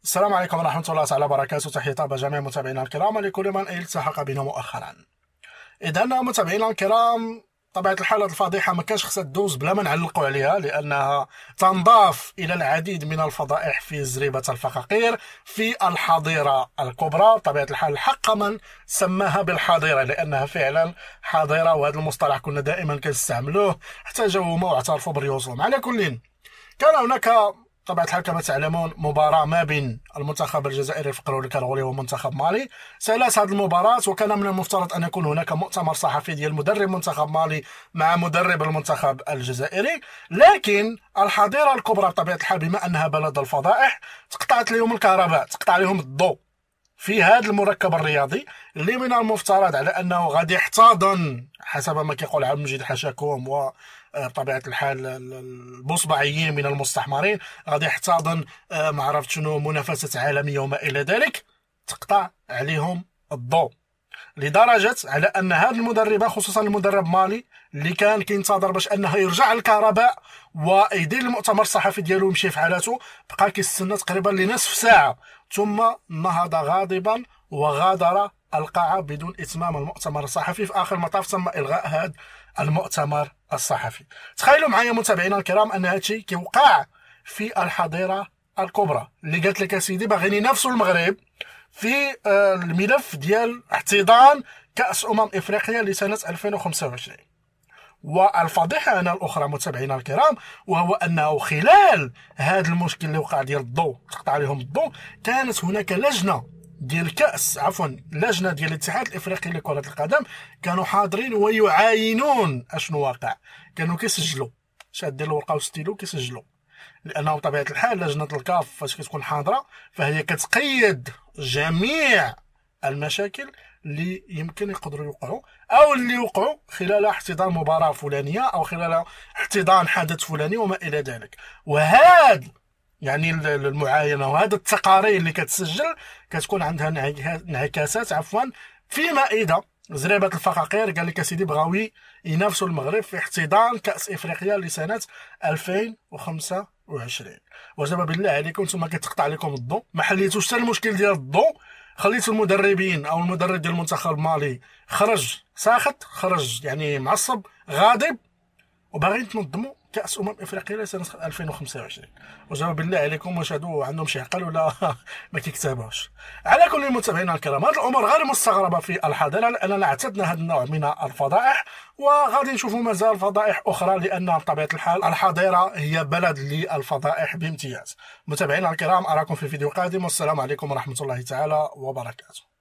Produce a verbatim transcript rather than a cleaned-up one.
السلام عليكم ورحمة الله تعالى وبركاته. تحية طيبة جميع متابعينا الكرام ولكل من التحق بنا مؤخرا. إذا متابعينا الكرام، طبيعة الحال هذه الفضيحة ما كانش خصها تدوز بلا ما نعلقوا عليها، لأنها تنضاف إلى العديد من الفضائح في زريبة الفقاقير في الحظيرة الكبرى. طبيعة الحال الحق من سماها بالحظيرة، لأنها فعلا حظيرة، وهذا المصطلح كنا دائما كنستعملوه حتى جاو هما واعترفوا بريوسهم. على كل، كان هناك طبعا الحال كما تعلمون مباراة ما بين المنتخب الجزائري الفقري الكالغولي ومنتخب مالي. سالت هذه المباراة، وكان من المفترض أن يكون هناك مؤتمر صحفي ديال مدرب منتخب مالي مع مدرب المنتخب الجزائري، لكن الحظيرة الكبرى بطبيعة الحال بما أنها بلد الفضائح تقطعت لهم الكهرباء، تقطع لهم الضوء في هذا المركب الرياضي اللي من المفترض على انه غادي يحتضن حسب ما كيقول عبد المجيد حشاكم و بطبيعه الحال البصبعيين من المستحمرين، غادي يحتضن ما عرفت شنو منافسات عالميه وما الى ذلك، تقطع عليهم الضوء لدرجه على ان هذه المدربه خصوصا المدرب مالي اللي كان كينتظر باش انه يرجع الكهرباء ويدير المؤتمر الصحفي ديالو ويمشي في حالته، بقى كيستنى تقريبا لنصف ساعه ثم نهض غاضبا وغادر القاعه بدون اتمام المؤتمر الصحفي. في اخر المطاف تم الغاء هذا المؤتمر الصحفي. تخيلوا معايا متابعينا الكرام ان هادشي كيوقع في الحظيره الكبرى اللي قالت لك اسيدي باغيين ينافسوا المغرب في الملف ديال احتضان كأس أمم إفريقيا لسنة ألفين وخمسة وعشرين. والفضيحة هنا الأخرى متابعينا الكرام، وهو أنه خلال هذا المشكل اللي وقع ديال الضوء تقطع عليهم الضوء، كانت هناك لجنة ديال الكأس عفوا لجنة ديال الاتحاد الإفريقي لكرة القدم كانوا حاضرين ويعاينون اشنو واقع، كانوا كيسجلوا شادين الورقة وستيلو كيسجلوا، لأنه بطبيعة الحال لجنة الكاف فاش كتكون حاضرة فهي كتقيد جميع المشاكل اللي يمكن يقدروا يوقعوا او اللي يوقعوا خلال احتضان مباراة فلانية او خلال احتضان حدث فلاني وما الى ذلك. وهذا يعني المعاينة وهذا التقارير اللي كتسجل كتكون عندها انعكاسات عفوا فيما اذا زريبة الفقاقير قال لك اسيدي بغاو ينافسوا المغرب في احتضان كأس افريقيا لسنة ألفين وخمسة وعشرين. وجب بالله عليكم ثم كتقطع لكم الضوء، ما حليتوش حتى المشكل ديال الضوء، خليتوا المدربين او المدرب ديال المنتخب المالي خرج ساخط، خرج يعني معصب غاضب، وباغيين تنظموا كأس أمم إفريقيا لسنة ألفين وخمسة وعشرين. وجاوب بالله عليكم واش هادو عندهم شي عقل ولا ما كيكتبوش. على كل متابعينا الكرام، هاد الأمور غير مستغربة في الحضارة، لأننا اعتدنا هذا النوع من الفضائح وغادي نشوفوا مازال فضائح أخرى، لأن بطبيعة الحال الحضارة هي بلد للفضائح بامتياز. متابعينا الكرام، أراكم في فيديو قادم، والسلام عليكم ورحمة الله تعالى وبركاته.